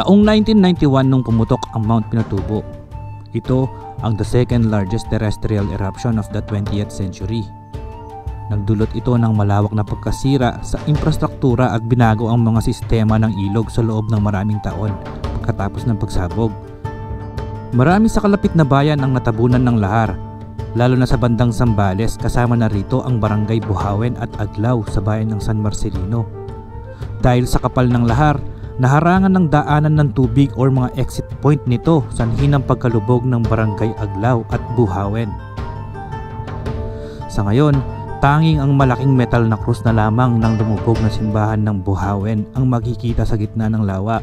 Taong 1991 nung pumutok ang Mount Pinatubo. Ito ang the second largest terrestrial eruption of the 20th century. Nagdulot ito ng malawak na pagkasira sa infrastruktura at binago ang mga sistema ng ilog sa loob ng maraming taon pagkatapos ng pagsabog. Marami sa kalapit na bayan ang natabunan ng lahar, lalo na sa bandang Zambales, kasama na rito ang barangay Buhawen at Aglaw sa bayan ng San Marcelino. Dahil sa kapal ng lahar, naharangan ng daanan ng tubig or mga exit point nito sanhi ng pagkalubog ng barangay Aglaw at Buhawen. Sa ngayon, tanging ang malaking metal na krus na lamang ng lumubog na simbahan ng Buhawen ang makikita sa gitna ng lawa.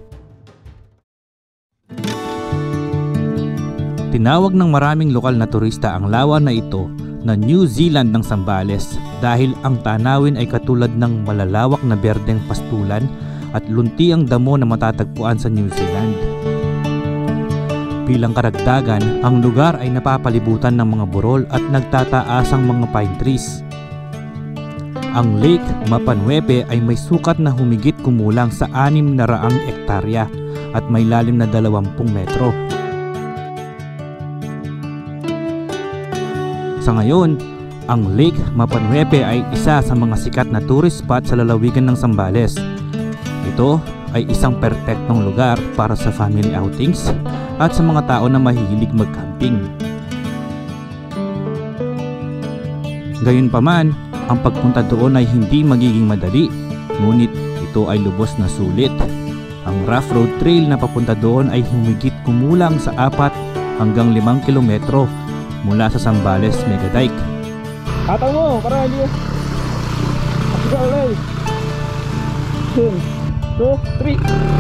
Tinawag ng maraming lokal na turista ang lawa na ito na New Zealand ng Zambales dahil ang tanawin ay katulad ng malalawak na berdeng pastulan at lunti ang damo na matatagpuan sa New Zealand. Bilang karagdagan, ang lugar ay napapalibutan ng mga burol at nagtataasang mga pine trees. Ang Lake Mapanwepe ay may sukat na humigit kumulang sa 600 ektarya at may lalim na 20 metro. Sa ngayon, ang Lake Mapanwepe ay isa sa mga sikat na tourist spot sa lalawigan ng Zambales. Ito ay isang perpektong lugar para sa family outings at sa mga tao na mahilig mag-camping. Gayunpaman, ang pagpunta doon ay hindi magiging madali, ngunit ito ay lubos na sulit. Ang rough road trail na papunta doon ay humigit kumulang sa 4 hanggang 5 kilometro mula sa Zambales Mega Dike. Kataw mo para hindi. Go ulit. 1, 2,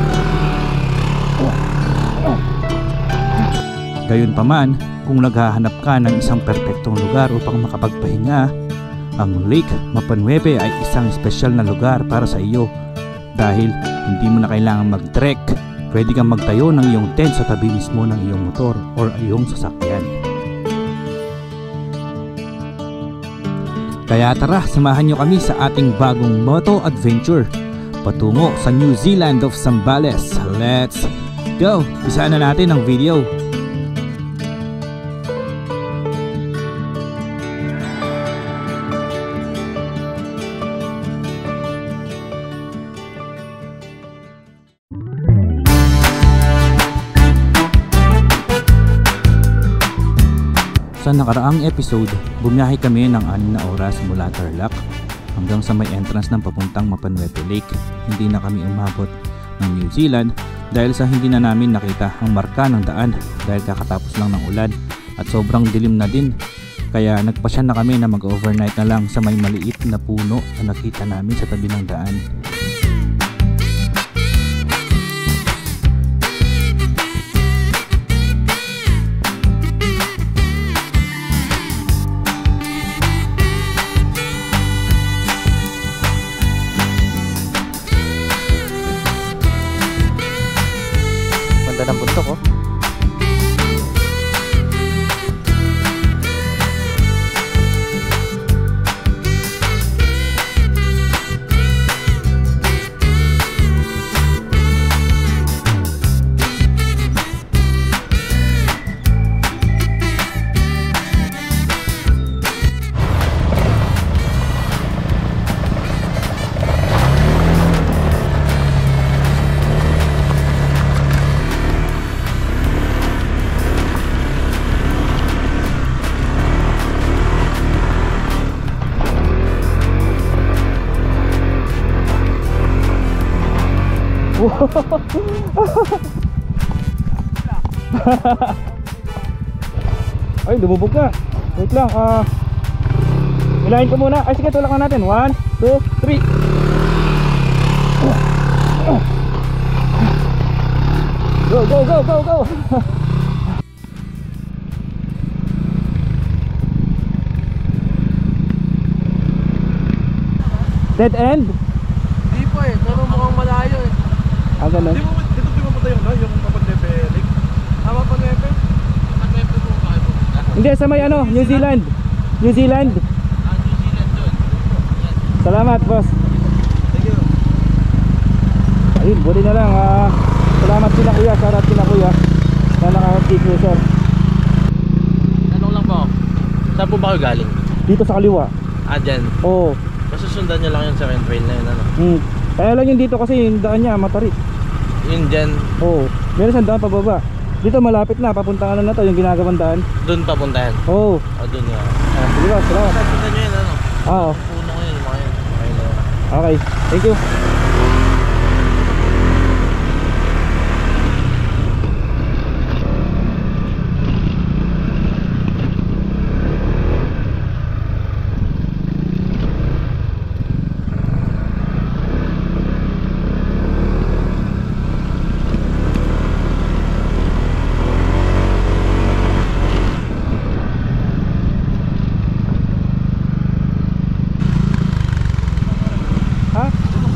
3. Gayunpaman, kung naghahanap ka ng isang perpektong lugar upang makapagpahinga, ang Lake Mapanwepe ay isang espesyal na lugar para sa iyo dahil hindi mo na kailangan mag-trek. Pwede kang magtayo ng iyong tent sa tabi mismo ng iyong motor o iyong sasakyan. Kaya tara, samahan nyo kami sa ating bagong moto adventure patungo sa New Zealand of Zambales. Let's go! Isaan na natin ang video. Sa nakaraang episode, bumiyahe kami ng 6 na oras mula Tarlac hanggang sa may entrance ng papuntang Mapanwepe Lake. Hindi na kami umabot ng New Zealand dahil sa hindi na namin nakita ang marka ng daan dahil kakatapos lang ng ulan at sobrang dilim na din. Kaya nagpasya na kami na mag-overnight na lang sa may maliit na puno na nakita namin sa tabi ng daan. Ganda ng bundok, oh. Ay, lumubog na. Wait lang, ilahin ko muna. Ay, sige, tulak na natin. 1, 2, 3. Go, go, go, go, go. Dead end? Hindi po eh, pero mukhang malayo eh. Ah, ganun. Dito mo punta yung Mapanwepe Lake? Mapanwepe? Mapanwepe po ba? Hindi, sa may ano, New Zealand. New Zealand. New Zealand doon. Salamat, boss. Thank you. Ayun, buti na lang. Salamat sila kuya, shoutout sila kuya na naka-G-Cruiser. Tanong lang po, saan po ba kayo galing? Dito sa kaliwa. Ah, dyan. Oo. Masusundan nyo lang yung second trail na yun, ano? Kaya lang yung dito kasi yung daan niya matarik. Yun dyan, Oo. Meron siyang daan pababa. Dito malapit na, papunta ka na to yung ginagawang daan. doon papuntahan. Oo. O, doon yun. Sige ba, salamat. Sundan nyo yun, ano? Oo. Puno ko yun, mga yun. Okay na yun. Okay, thank you. Ha?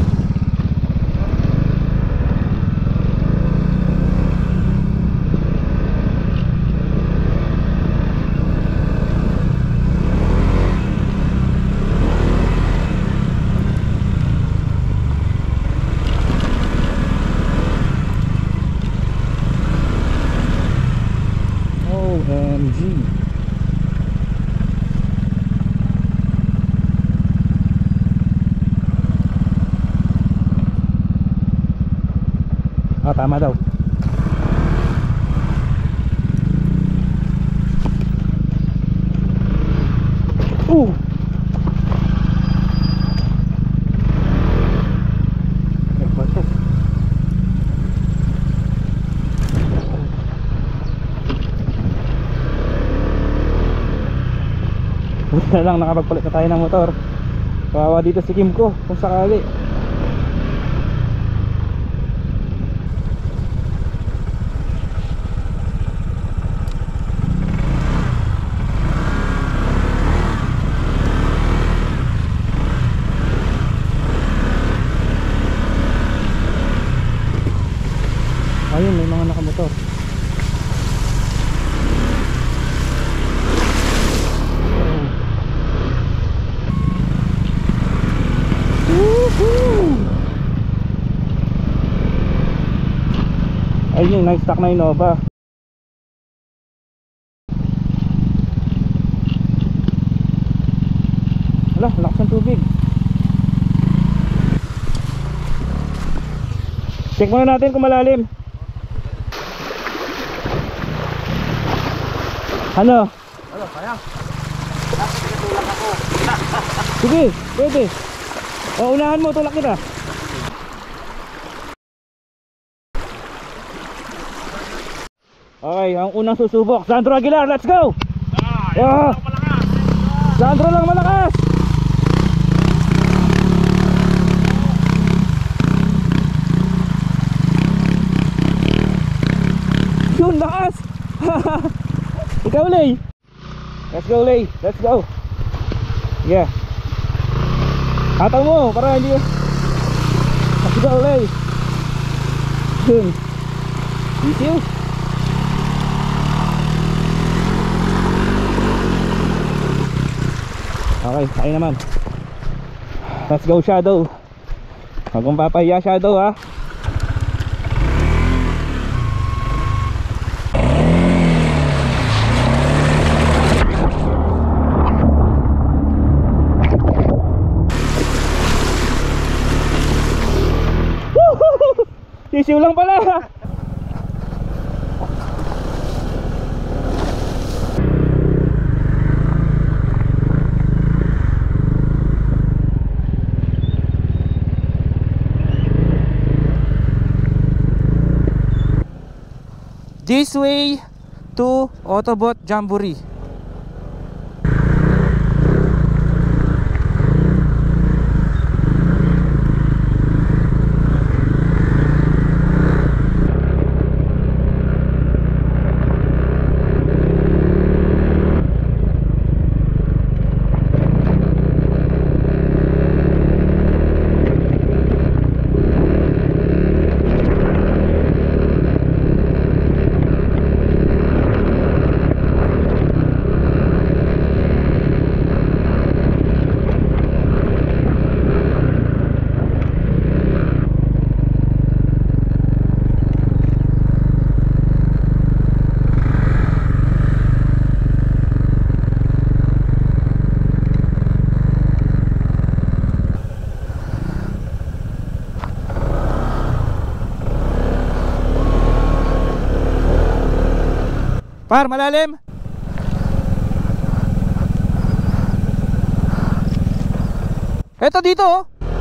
OMG. Ah, tama daw. Nagbato. Buti na lang nakapagpalit na tayo ng motor. Kawawa dito si Kim ko kung sakali. Ayun, may mga nakamotor. Woohoo! Ayun yung nag-stock na Innova. Wala, lakas ng tubig. Check muna natin kung malalim. Ano? Ano, kaya? Sige, pwede. O, unahan mo, tulak kita. Okay, ang unang susubok, Sandro Aguilar, let's go! Sandro lang malakas! Yun, lakas! Ikaw, Lay! Let's go, Lay! Let's go! Yeah! Hataw mo para hindi. Let's go, Lay! Yun! Easy! Okay, tayo naman. Let's go, Shadow. Huwag mong papahiya, Shadow, ha. Sisiw lang pala. This way to Autobot Jamboree. Par, malalim. Eto dito oh.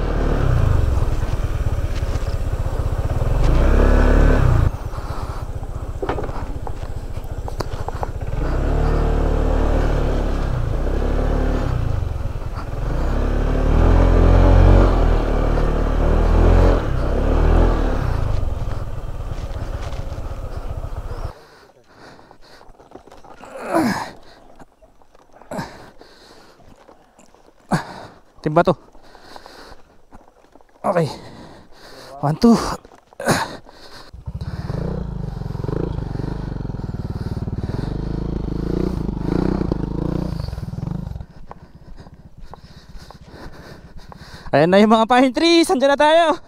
Timba to. Okay. 1, 2. Ayan na yung mga pine trees. Andiyan na tayo.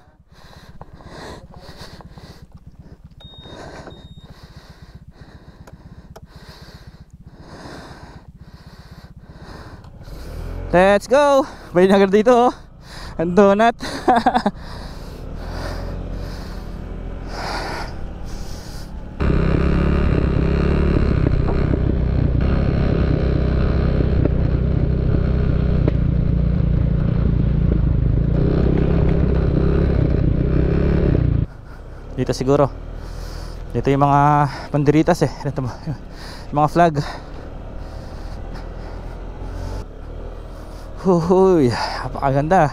Let's go. May nagar dito oh. Ang donut. Dito siguro. Dito yung mga banderitas eh. Dito yung mga flag. Huhuy, napakaganda.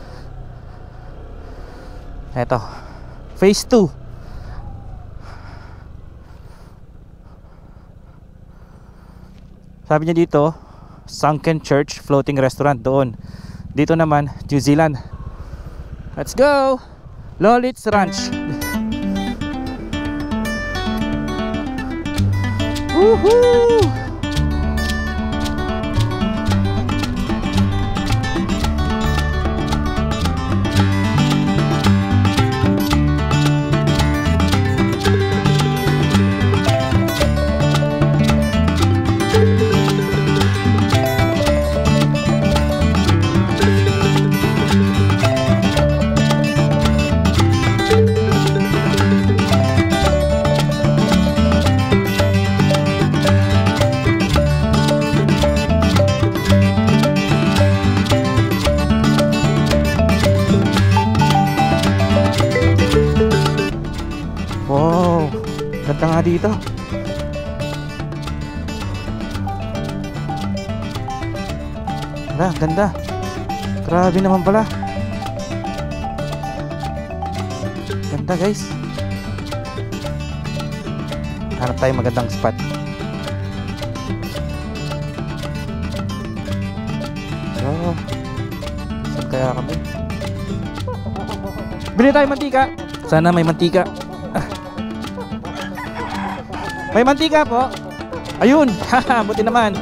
Eto, phase 2. Sabi niya dito, Sunken Church Floating Restaurant doon. Dito naman, New Zealand. Let's go! Lolitz Ranch. Woohoo! Ganda nga dito. Ganda. Grabe naman pala. Ganda guys. Hanap tayo magandang spot. So, saan kaya kami? Bili tayo mantika. Sana may mantika. May mantika po. Ayun. Haha, buti naman.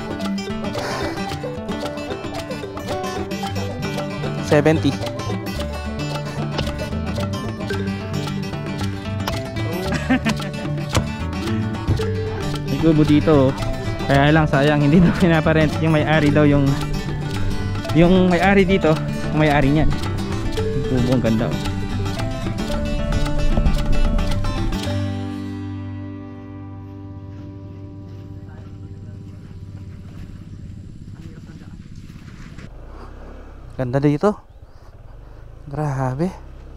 70. May kubo dito. Kaya lang sayang hindi daw pinaparent yung may-ari daw yung may-ari dito, yung may-ari niyan. Yung kubo ang ganda oh. Ganda dito. Grabe.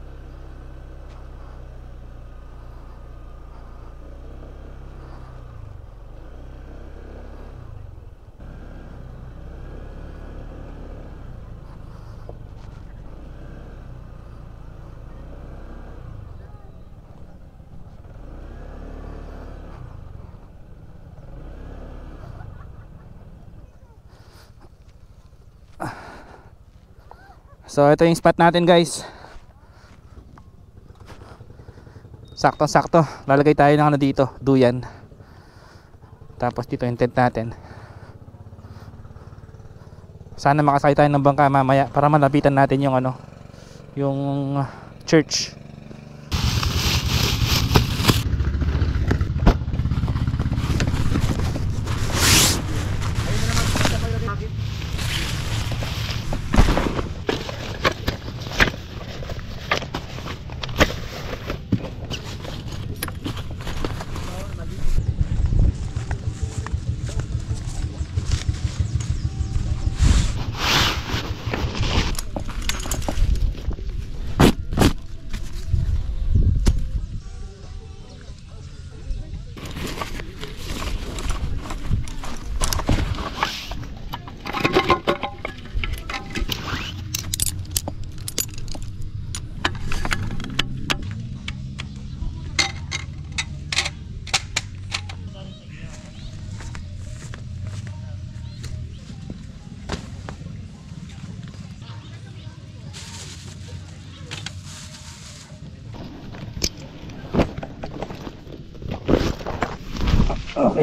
So ito yung spot natin guys. Saktong-sakto. Lalagay tayo ng ano dito, duyan. Tapos dito yung tent natin. Sana makasakay tayo ng bangka mamaya para malapitan natin yung ano, yung church. Okay.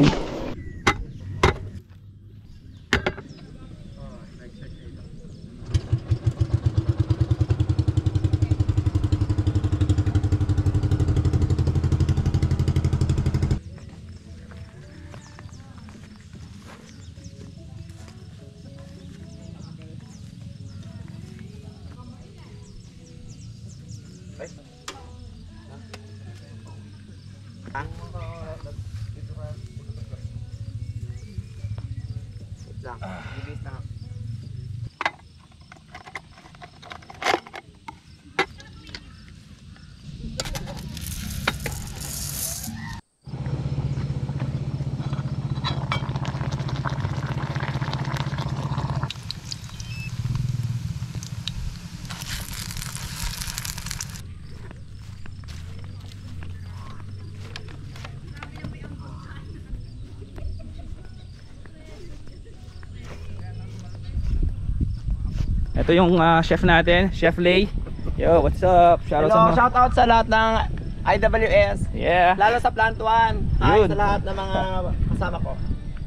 Ito yung chef natin, Chef Lay. Yo, what's up? Hello, shout out sa lahat ng IWS. Yeah. Lalo sa Plant 1. Hi Yun. sa lahat ng mga kasama ko.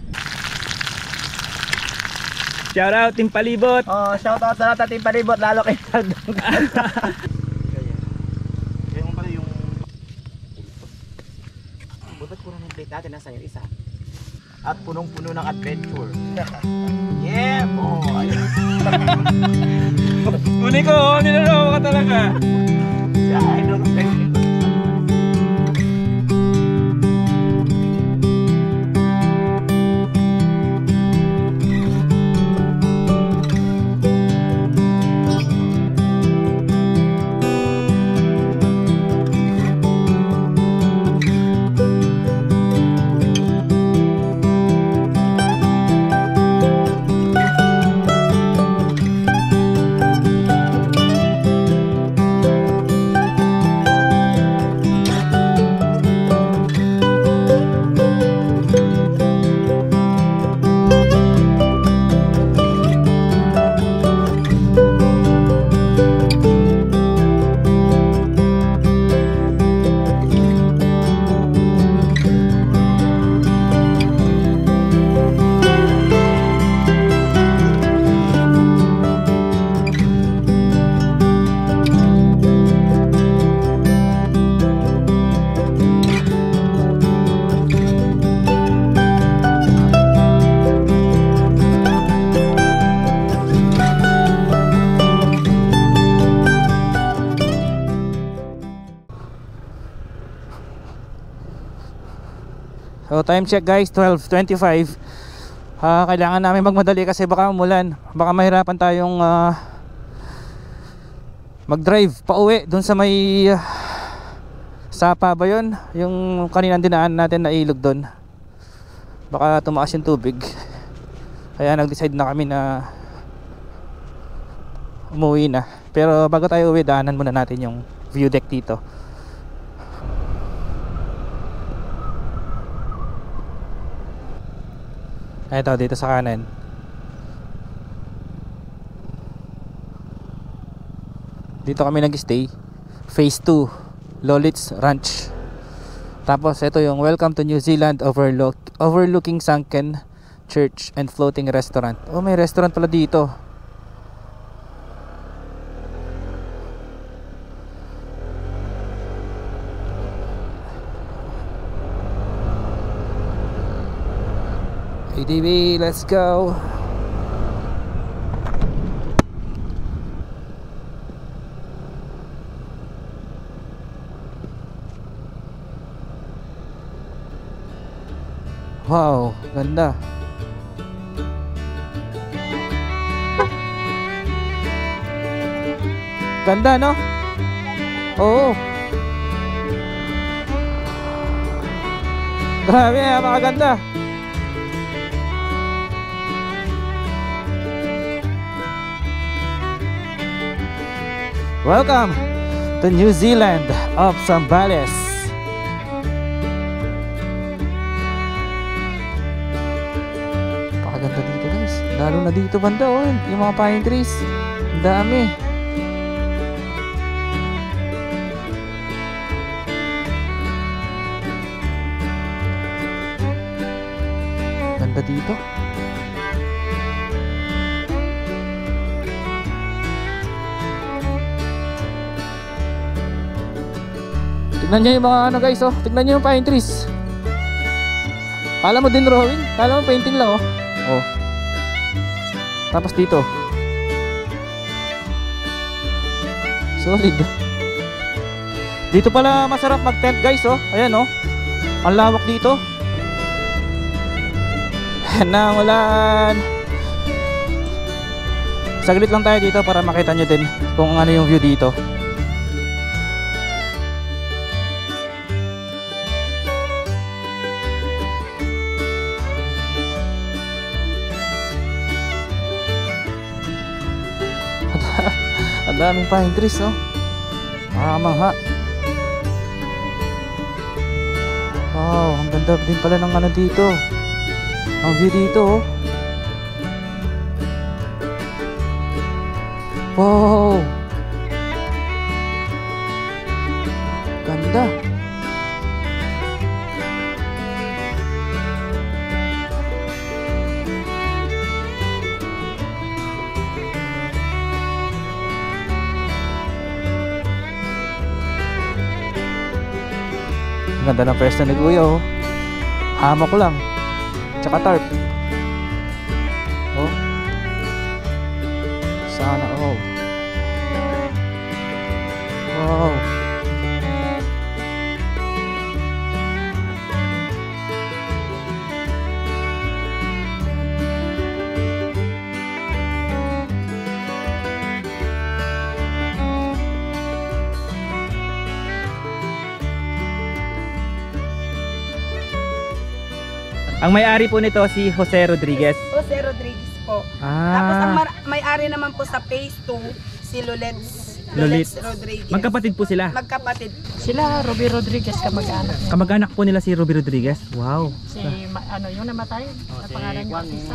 Shout out Team Palibot. Oh, shout out sa lahat ng Team Palibot, lalo kay Taldong. Kaya mo pala yung... Butot ko na ng plate natin, nasa yung isa. At punong-puno ng adventure. Yeah, boy! Uni ko, nilalawa ka talaga. I don't think. So time check guys, 12:25. Kailangan namin magmadali kasi baka umulan. Baka mahirapan tayong mag-drive pauwi doon sa may Sapa ba yun? Yung kaninang dinaan natin na ilog doon. Baka tumaas yung tubig. Kaya nag-decide na kami na umuwi na. Pero bago tayo uwi, daanan muna natin yung view deck dito. Ito dito sa kanan. Dito kami nag-stay. Phase 2 Lolitz Ranch. Tapos ito yung Welcome to New Zealand overlooking sunken church and floating restaurant. Oh, may restaurant pala dito. ADB, let's go. Wow, ganda. Ganda, no? Oo. Grabe, napakaganda. Welcome to New Zealand of Zambales. Pakaganda dito guys. Lalo na dito banda oh, yung mga pine trees. Ang dami. Ganda dito. Tignan nyo yung mga ano guys, oh. Tignan nyo yung pine trees. Kala mo din drawing, kala mo painting lang, oh. Oh. Tapos dito. Solid. Dito pala masarap mag-tent guys, oh. Ayan, oh. Ang lawak dito. Nang ulan. Saglit lang tayo dito para makita nyo din kung ano yung view dito. Ang daming pine trees, oh. Makamangha. Wow, ang ganda din pala ng ano dito. Ang view dito, oh. Wow. Ganda. Ganda ng pwesto ni Kuya, oh. Hammock lang. Tsaka tarp. Oh. Sana all. Wow. Ang may-ari po nito si Jose Rodriguez. Jose Rodriguez po. Ah. Tapos ang may-ari naman po sa phase 2, si Lolets Rodriguez. Magkapatid po sila. Magkapatid. Sila, Ruby Rodriguez, kamag-anak niya. Kamag-anak po nila si Ruby Rodriguez. Wow. Si, yung namatay, ang pangalan niya, artista.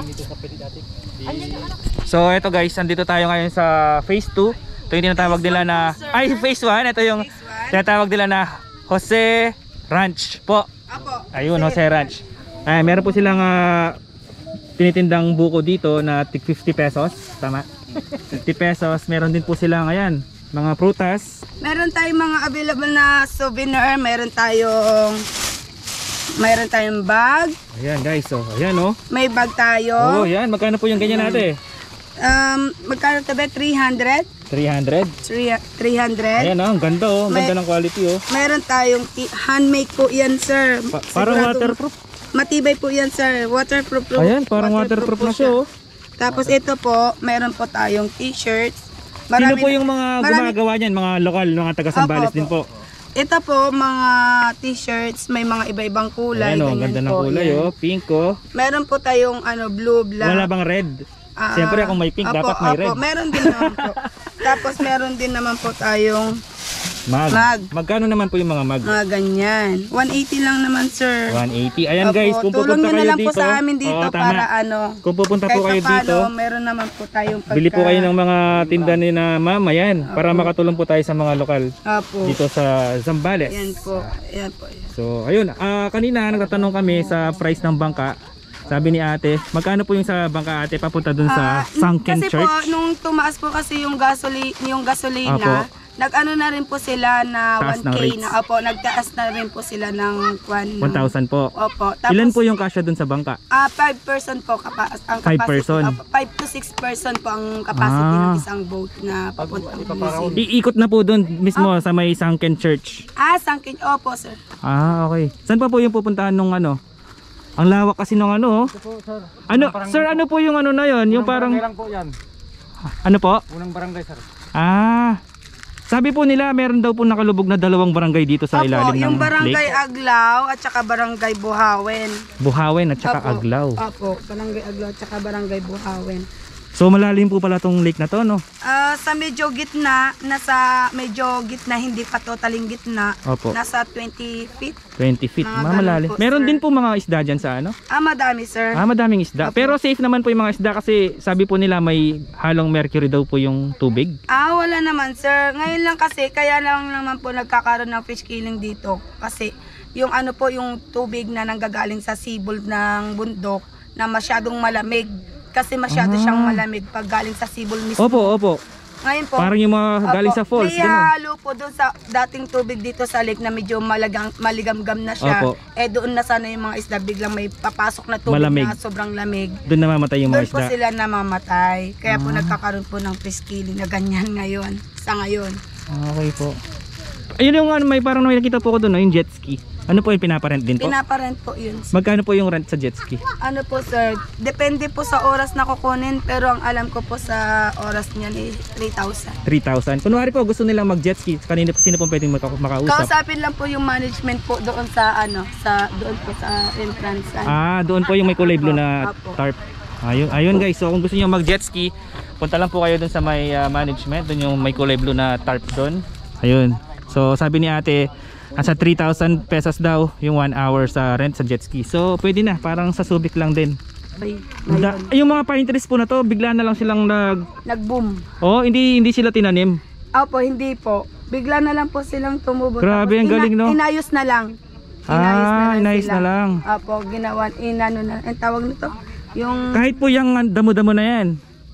So eto guys, andito tayo ngayon sa phase 2. Ito yung tinatawag nila na, ay phase 1. Ito yung tinatawag nila na Jose Ranch po. Apo. Ayun, Jose Ranch. Ay, meron po silang tinitindang buko dito na tig 50 pesos. Tama? 50 pesos. Meron din po silang, ayan, mga prutas. Meron tayong mga available na souvenir. Meron tayong bag. Ayan guys, so ayan, oh. May bag tayo. Oh, yan. Magkano po yung ganyan natin? Magkano tabi? 300? 300. 300. Ayan, oh, ang ganda, oh. Ang ganda ng quality, oh. Meron tayong handmade po yan, sir. Parang Sigurado- waterproof. Matibay po yan, sir. Waterproof. Ayan, parang waterproof na siya, oh. Tapos ito po, meron po tayong t-shirts. Sino po yung mga gumagawa niyan? Mga lokal, mga taga Zambales Opo, din po. Ito po, mga t-shirts, may mga iba-ibang kulay. Ayan, oh, ang ganyan ganda ng po, kulay, yan. oh. Pink, oh. Meron po tayong blue, black. Wala bang red? Siyempre, kung may pink, opo, dapat may red. Meron din naman po. Tapos meron din naman po tayong Mag. Mag. Magkano naman po yung mga mag? mga ganyan. 180 lang naman, sir. 180. Ayan Opo, guys, kung tulong pupunta nyo na kayo lang dito. po sa amin dito Oo, tama. para Kung pupunta po kayo kahit dito, meron naman po tayong bili po kayo ng mga tinda ni na mama, yan. Para makatulong po tayo sa mga lokal Opo. dito sa Zambales. Yan po. Yan po. So, ayun. Kanina nagtatanong kami sa price ng bangka. Sabi ni ate, magkano po yung sa bangka ate papunta dun sa Sunken kasi Church? Kasi po, nung tumaas po kasi yung gasolina, Apo. nag-ano na rin po sila na Taas ng 1K rates. na. Opo, nagtaas na rin po sila ng 1,000 po. Opo. Tapos, Ilan po yung kasya dun sa bangka? 5 person po ang 5 capacity. person? Opo, 5 to 6 person po ang capacity ng isang boat na papuntang Museum. Iikot na po dun mismo sa may Sunken Church. Sangkin. Opo, sir. Okay. Saan pa po yung pupuntahan nung ano? Ang lawak kasi nung ano, oh. Ano, sir, ano po yung ano na yon? Yung parang lang po yan. ano po? Unang barangay, sir. Sabi po nila meron daw po nakalubog na 2 barangay dito sa Opo, ilalim ng yung barangay lake. Aglaw at saka barangay Buhawen. Buhawen at saka Opo. Aglaw. Opo, barangay Aglaw at saka barangay Buhawen. So malalim po pala tong lake na to, no? Sa medyo gitna, hindi pa totaling gitna. Opo. Nasa 20 feet. 20 feet, Mga malalim. ganun po, Meron sir. din po mga isda dyan sa ano? Madami, sir. Madaming isda. Opo. Pero safe naman po yung mga isda kasi sabi po nila may halong mercury daw po yung tubig. Wala naman, sir. Ngayon lang kasi, kaya lang naman po nagkakaroon ng fish killing dito. Kasi yung yung tubig na nanggagaling sa sibol ng bundok, na masyadong malamig. Kasi masyado siyang malamig pag galing sa sibol mismo. Opo. Ngayon po, Parang yung mga galing sa falls. may halo po doon sa dating tubig dito sa lake na medyo maligam-gam na siya. Opo. Doon na sana yung mga isda biglang may papasok na tubig Malamig. na sobrang lamig. Doon namamatay yung mga Doon po isda. sila namamatay. Kaya po nagkakaroon po ng fish killing na ganyan ngayon. Sa ngayon. Okay po. Ayun yung may parang may nakita po ko doon, yung jet ski. Ano po yung pinaparent din po? Pinaparent po yun. Magkano po yung rent sa jet ski? Ano po sir, depende po sa oras na kukunin, pero ang alam ko po sa oras niyan is 3,000. 3,000. Kunwari po gusto nilang mag jet ski, sino po pwedeng makausap? Kausapin lang po yung management po doon sa doon po sa entrance. Doon po yung may kulay blue na Apo. tarp. Ayun guys, so kung gusto niyo mag jet ski, punta lang po kayo doon sa may management, doon yung may kulay blue na tarp doon. Ayun. So sabi ni ate, nasa 3,000 pesos daw yung 1 hour sa rent sa jet ski. So pwede na, parang sa Subic lang din. Yung mga pine trees po na to, bigla na lang silang nag-boom. Hindi sila tinanim. Opo, hindi po. Bigla na lang po silang tumubo. Grabe, ang galing, no? Inayos na lang. Inayos na lang. Opo, ginawa, ang tawag nito, yung... Kahit po yung damo-damo na yan.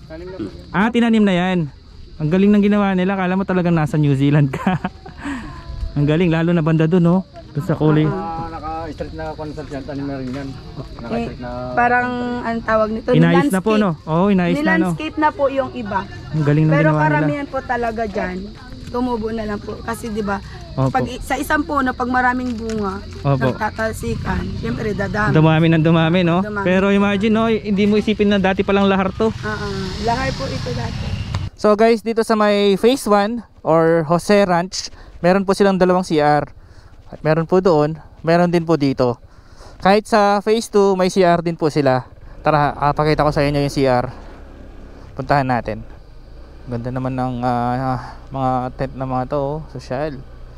Tinanim na yan. Ang galing ng ginawa nila, kala mo talagang nasa New Zealand ka. Ang galing, lalo na banda doon, no? Doon sa kulay. Naka-street na consult yan, tanim na rin yan. Naka-street na... Parang, ang tawag nito, inayos na po, no? Oo, inayos na, no? Nilandscape na po yung iba. Ang galing ng Pero ginawa nila. karamihan po talaga dyan, tumubo na lang po. Kasi di ba, Opo. sa isang puno, pag maraming bunga, Opo. nagtatalsikan, siyempre dadami. Dumami, no? Dumami. Pero imagine, no? Hindi mo isipin na dati palang lahar to. Lahar po ito dati. So guys, dito sa may phase 1 or Jose Ranch, meron po silang dalawang CR. At meron po doon, meron din po dito. Kahit sa phase 2, may CR din po sila. Tara, pakita ko sa inyo yung CR. Puntahan natin. Ganda naman ng mga tent na mga to, social.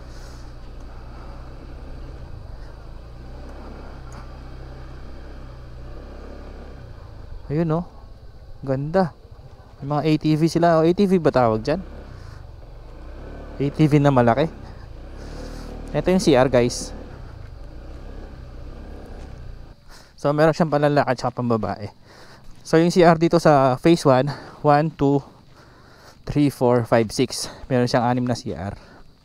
Ayun, no? Ganda. May mga ATV sila. ATV ba tawag dyan? ATV na malaki. Ito yung CR guys. So meron siyang panlalakad at pambabae. So yung CR dito sa phase 1, 1, 2, 3, 4, 5, 6. Meron siyang 6 na CR.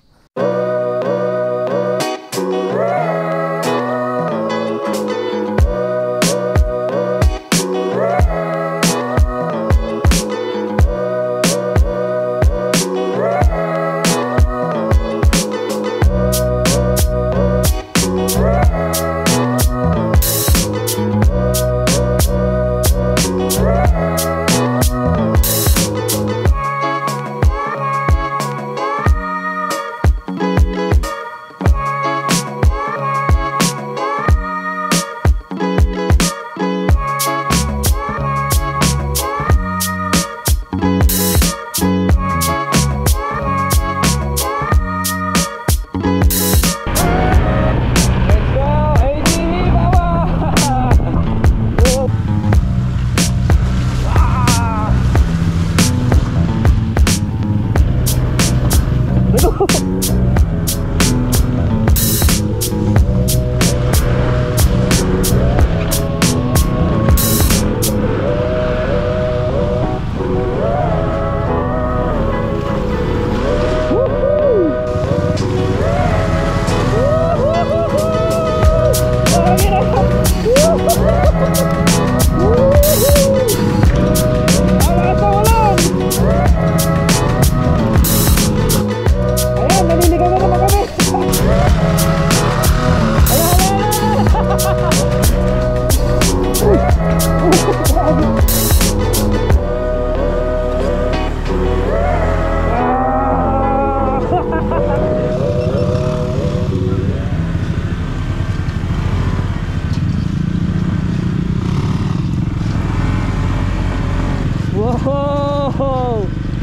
Whoa!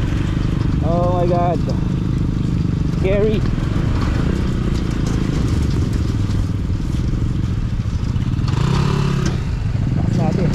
Oh my God! Scary! Natin.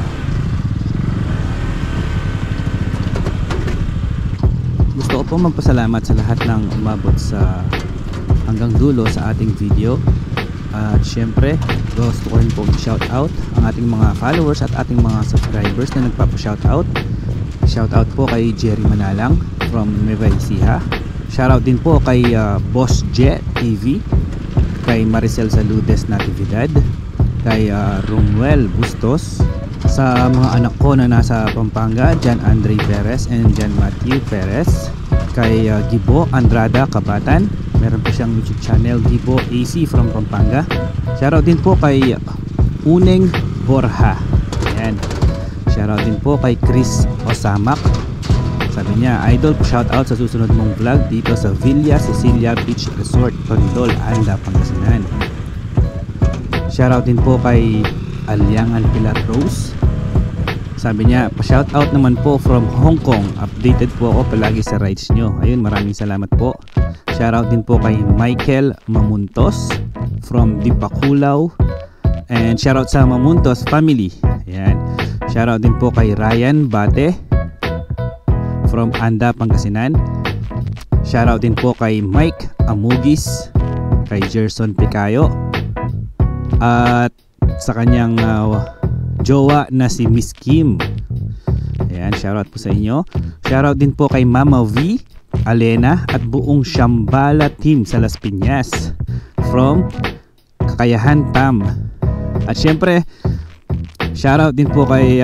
Gusto ko po magpasalamat sa lahat ng umabot sa hanggang dulo sa ating video. At syempre, gusto ko rin po i-shoutout ang ating mga followers at ating mga subscribers na nagpapa-shoutout. Shoutout po kay Jerry Manalang from Nueva Ecija. Shoutout din po kay Boss Jet TV, kay Maricel Saludes Natividad, kay Romuel Bustos, sa mga anak ko na nasa Pampanga, John Andre Perez and John Matthew Perez, kay Gibo Andrada Kabatan, meron po siyang YouTube channel, Gibo AC from Pampanga. Shoutout din po kay Uneng Borja. Ayan. Shoutout din po kay Chris Osamak. Sabi niya, idol, shoutout sa susunod mong vlog dito sa Villa Cecilia Beach Resort, Tondol, Anda, Pangasinan. Shoutout din po kay Alyangan Pilar Rose. Sabi niya, pa-shoutout naman po from Hong Kong. Updated po ako palagi sa rides nyo. Ayun, maraming salamat po. Shoutout din po kay Michael Mamuntos from Dipakulaw. And shoutout sa Mamuntos family. Ayan. Shoutout din po kay Ryan Bate from Anda, Pangasinan. Shoutout din po kay Mike Amugis, kay Gerson Picayo, at sa kanyang jowa na si Miss Kim. Ayan, shoutout po sa inyo. Shoutout din po kay Mama V, Alena at buong Shambhala team sa Las Piñas from Kakayahan Tam. At syempre, shoutout din po kay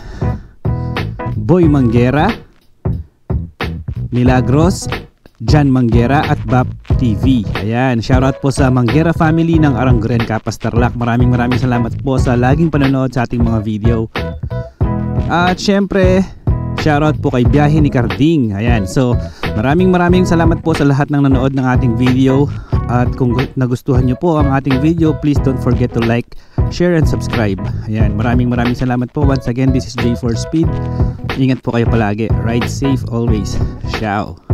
Boy Manguera, Milagros, Jan Manguera at Bap TV. Ayan, shoutout po sa Manguera family ng Aranguren, Capas, Tarlac. Maraming salamat po sa laging panonood sa ating mga video. At syempre, shoutout po kay Biyahe ni Carding. Ayan, so maraming salamat po sa lahat ng nanood ng ating video. At kung nagustuhan nyo po ang ating video, please don't forget to like, share and subscribe. Ayan, maraming salamat po. Once again, this is J4 Speed. Ingat po kayo palagi. Ride safe always. Ciao.